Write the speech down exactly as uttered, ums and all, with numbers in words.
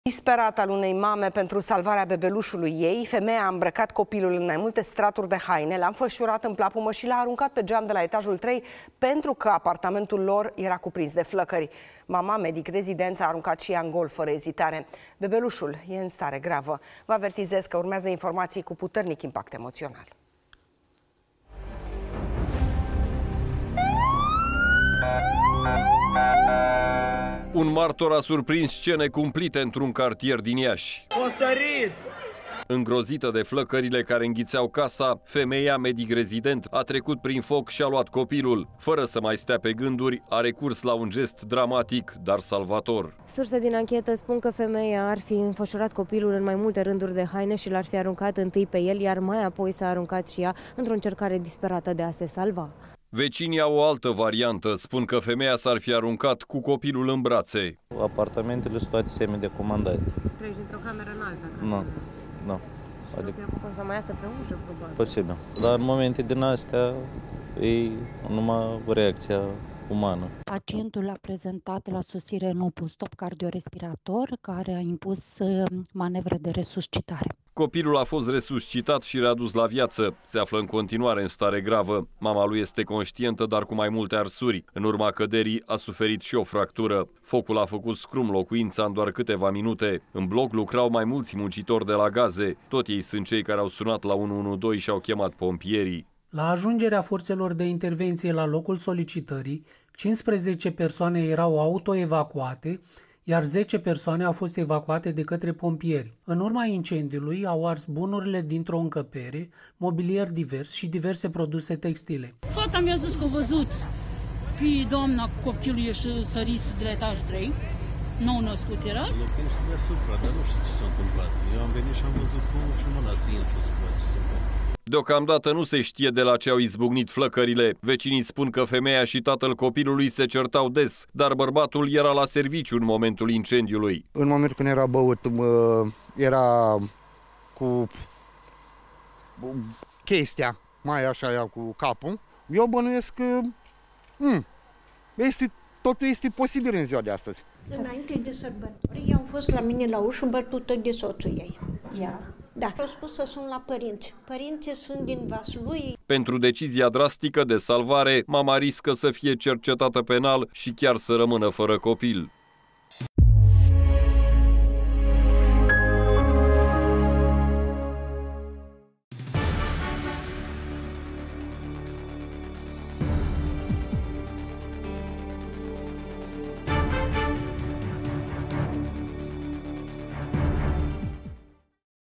Disperat al unei mame pentru salvarea bebelușului ei, femeia a îmbrăcat copilul în mai multe straturi de haine, l-a înfășurat în plapumă și l-a aruncat pe geam de la etajul trei pentru că apartamentul lor era cuprins de flăcări. Mama, medic rezident, a aruncat și ea în gol fără ezitare. Bebelușul e în stare gravă. Vă avertizez că urmează informații cu puternic impact emoțional. Un martor a surprins scene cumplite într-un cartier din Iași. O sărit! Îngrozită de flăcările care înghițeau casa, femeia, medic rezident, a trecut prin foc și a luat copilul. Fără să mai stea pe gânduri, a recurs la un gest dramatic, dar salvator. Surse din anchetă spun că femeia ar fi înfășurat copilul în mai multe rânduri de haine și l-ar fi aruncat întâi pe el, iar mai apoi s-a aruncat și ea într-o încercare disperată de a se salva. Vecinii au o altă variantă. Spun că femeia s-ar fi aruncat cu copilul în brațe. Apartamentele sunt toate semi-decomandate. Treci într-o cameră înaltă? Nu, nu. Adică cum să mai iasă pe ușă, probabil. Posibil. Dar în momente din astea e numai reacția umană. Pacientul a prezentat la sosire în stop cardiorespirator, care a impus manevre de resuscitare. Copilul a fost resuscitat și readus la viață. Se află în continuare în stare gravă. Mama lui este conștientă, dar cu mai multe arsuri. În urma căderii a suferit și o fractură. Focul a făcut scrum locuința în doar câteva minute. În bloc lucrau mai mulți muncitori de la gaze. Tot ei sunt cei care au sunat la unu unu doi și au chemat pompierii. La ajungerea forțelor de intervenție la locul solicitării, cincisprezece persoane erau autoevacuate, iar zece persoane au fost evacuate de către pompieri. În urma incendiului au ars bunurile dintr-o încăpere, mobilier divers și diverse produse textile. Fata mi-a zis că a văzut pe doamna cu copilul ieși sărit de la etajul trei, nou născut era. Locuiește deasupra, dar nu știu ce s-a întâmplat. Eu am venit și am văzut cum și mă las să intru să văd ce se întâmplă. Deocamdată nu se știe de la ce au izbucnit flăcările. Vecinii spun că femeia și tatăl copilului se certau des, dar bărbatul era la serviciu în momentul incendiului. În momentul când era băut, era cu chestia, mai așa cu capul. Eu bănuiesc că hmm, este, totul este posibil în ziua de astăzi. Înainte de sărbători, eu am fost la mine la ușă bătută de soțul ei. Ia. Da. Au spus să sun la părinți. Părinții sunt din Vaslui. Pentru decizia drastică de salvare, mama riscă să fie cercetată penal și chiar să rămână fără copil.